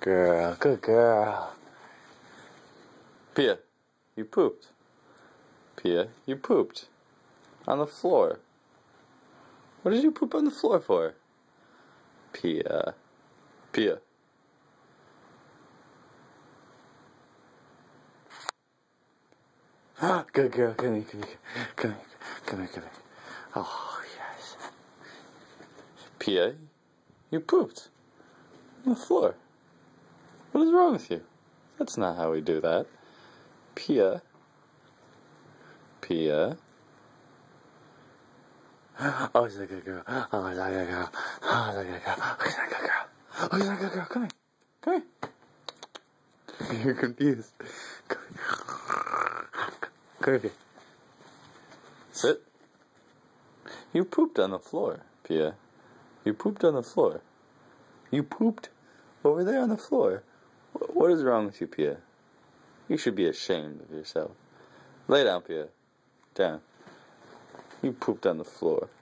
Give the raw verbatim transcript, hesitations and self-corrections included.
girl, good girl. Pia, you pooped. Pia, you pooped. On the floor. What did you poop on the floor for? Pia. Pia. Good girl, come here, come here, come here, come here, come here. Oh, yes. Pia, you pooped on the floor. What is wrong with you? That's not how we do that. Pia. Pia. Oh, she's a good girl. Oh, she's a good girl. Oh, she's a good girl. Oh, she's a good girl. Oh, she's a good girl. Come here. Come here. You're confused. Come here. Come here. Sit. You pooped on the floor, Pia. You pooped on the floor. You pooped over there on the floor. What is wrong with you, Pia? You should be ashamed of yourself. Lay down, Pia. Down. You pooped on the floor.